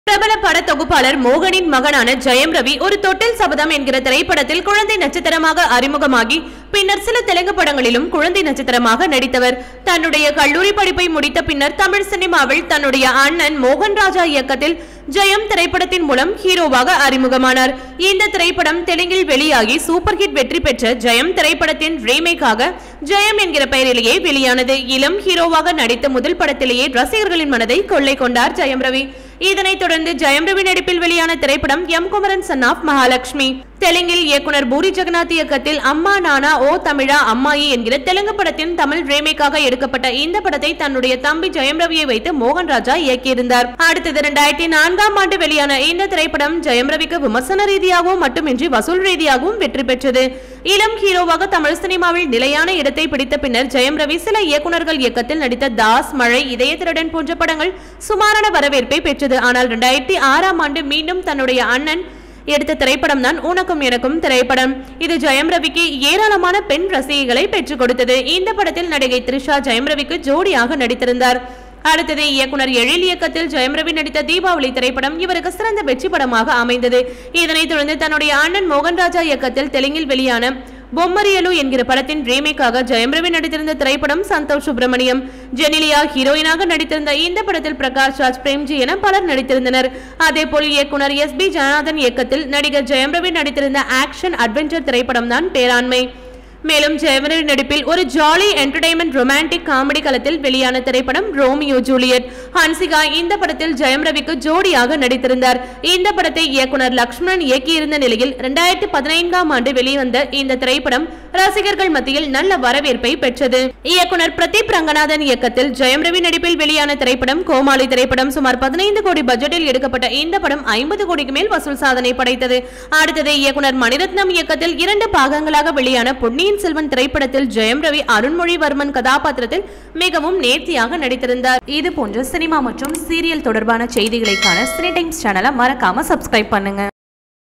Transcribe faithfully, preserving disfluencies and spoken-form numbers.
பிரபல பட தொகுப்பாளர் மோகனின் மகனான ஜெயம் ரவி ஒரு தொட்டில் சபதம் என்கிற திரைப்படத்தில் குழந்தை நட்சத்திரமாக அறிமுகமாகி பின்னர் சில தெலுங்கு படங்களிலும் குழந்தை நட்சத்திரமாக நடித்தவர். தன்னுடைய கல்லூரி படிப்பை முடித்த பின்னர் தமிழ் சினிமாவில் தன்னுடைய அண்ணன் மோகன் ராஜா இயக்கத்தில் ஜெயம் திரைப்படத்தின் மூலம் ஹீரோவாக அறிமுகமானார். இந்த திரைப்படம் தெலுங்கில் வெளியாகி சூப்பர் ஹிட் வெற்றி பெற்ற ஜெயம் திரைப்படத்தின் ரீமேக்காக ஜெயம் என்கிற பெயரிலேயே வெளியானது. இளம் ஹீரோவாக நடித்த முதல் படத்திலேயே ரசிகர்களின் மனதை கொள்ளை கொண்டார் ஜெயம் ரவி. இதனைத் தொடர்ந்து ஜெயம் ரவி நடிப்பில் வெளியான திரைப்படம் M Kumaran son of Mahalakshmi. தெலுங்கில் இயக்குனர் பூரி ஜெகநாத் இயக்கத்தில் அம்மா நானா ஓ தமிழா அம்மாயி என்கிற தெலுங்கு படத்தின் தமிழ் ரீமேக்காக எடுக்கப்பட்ட இந்த படத்தை தன்னுடைய தம்பி ஜெயம் ரவியை வைத்து மோகன் ராஜா இயக்கியிருந்தார். அடுத்தது இரண்டாயிரத்தி நான்காம் ஆண்டு வெளியான இந்த திரைப்படம் ஜெயம் ரவிக்கு விமர்சன ரீதியாகவும் மட்டுமின்றி வசூல் ரீதியாகவும் வெற்றி பெற்றது. இளம் ஹீரோவாக தமிழ் சினிமாவில் நிலையான இடத்தை பிடித்த பின்னர் ஜெயம் ரவி சில இயக்குநர்கள் இயக்கத்தில் நடித்த தாஸ், மழை, இதய திருடன் போன்ற படங்கள் சுமாரான வரவேற்பை பெற்றது. ஆனால் இரண்டாயிரத்தி ஆறாம் ஆண்டு மீண்டும் தன்னுடைய அண்ணன் எடுத்த திரைப்படம் தான் உனக்கும் எனக்கும் திரைப்படம். இது ஜெயம் ரவிக்கு ஏராளமான பெண் ரசிகைகளை பெற்றுக் கொடுத்தது. இந்த படத்தில் நடிகை த்ரிஷா ஜெயம் ரவிக்கு ஜோடியாக நடித்திருந்தார். அடுத்தது இயக்குனர் எழில் இயக்கத்தில் ஜெயம் ரவி நடித்த தீபாவளி திரைப்படம் இவருக்கு சிறந்த வெற்றி படமாக அமைந்தது. இதனைத் தொடர்ந்து தன்னுடைய அண்ணன் மோகன் ராஜா இயக்கத்தில் தெலுங்கில் வெளியான பொம்மரியலு என்கிற படத்தின் ரீமேக்காக ஜெயம் ரவி நடித்திருந்த திரைப்படம் சந்தோஷ் சுப்பிரமணியம். ஜெனிலியா ஹீரோயினாக நடித்திருந்த இந்த படத்தில் பிரகாஷ் ராஜ், பிரேம்ஜி என பலர் நடித்திருந்தனர். அதேபோல் இயக்குனர் எஸ் பி ஜனார்தன் இயக்கத்தில் நடிகர் ஜெயம் ரவி நடித்திருந்த ஆக்ஷன் அட்வென்ச்சர் திரைப்படம் தான் பேராண்மை. மேலும் ஜெயம் ரவி நடிப்பில் ஒரு ஜாலி என்டர்டைன்மெண்ட் ரொமான்டிக் காமெடி களத்தில் வெளியான திரைப்படம் ரோமியோ ஜூலியட். ஹன்சிகா இந்த படத்தில் ஜெயம் ரவிக்கு ஜோடியாக நடித்திருந்தார். இந்த படத்தை இயக்குனர் லக்ஷ்மணன் இயக்கியிருந்த நிலையில் இரண்டாயிரத்தி பதினைந்தாம் ஆண்டு வெளிவந்த இந்த திரைப்படம் ரசிகர்கள் மத்தியில் நல்ல வரவேற்பை பெற்றது. இயக்குனர் பிரதீப் ரங்கநாதன் இயக்கத்தில் ஜெயம் ரவி நடிப்பில் வெளியான திரைப்படம் கோமாளி திரைப்படம். சுமார் பதினைந்து கோடி பட்ஜெட்டில் எடுக்கப்பட்ட இந்த படம் ஐம்பது கோடிக்கு மேல் வசூல் சாதனை படைத்தது. அடுத்தது இயக்குனர் மணிரத்னம் இயக்கத்தில் இரண்டு பாகங்களாக வெளியான பொன்னியின் செல்வன் திரைப்படத்தில் ஜெயம் ரவி அருண்மொழிவர்மன் கதாபாத்திரத்தில் மிகவும் நேர்த்தியாக நடித்திருந்தார். இது போன்ற சினிமா மற்றும் சீரியல் தொடர்பான செய்திகளை காண சினி டைம்ஸ் சேனலை மறக்காம சப்ஸ்கிரைப் பண்ணுங்க.